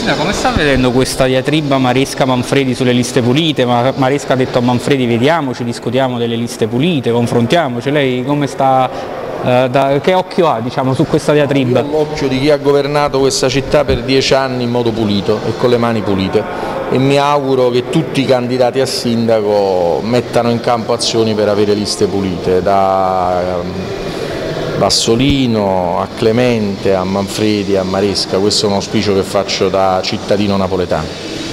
Come sta vedendo questa diatriba Maresca-Manfredi sulle liste pulite? Maresca ha detto a Manfredi: vediamoci, discutiamo delle liste pulite, confrontiamoci. Lei come sta, che occhio ha, diciamo, su questa diatriba? Io ho l'occhio di chi ha governato questa città per 10 anni in modo pulito e con le mani pulite, e mi auguro che tutti i candidati a sindaco mettano in campo azioni per avere liste pulite, da Bassolino a Clemente, a Manfredi, a Maresca. Questo è un auspicio che faccio da cittadino napoletano.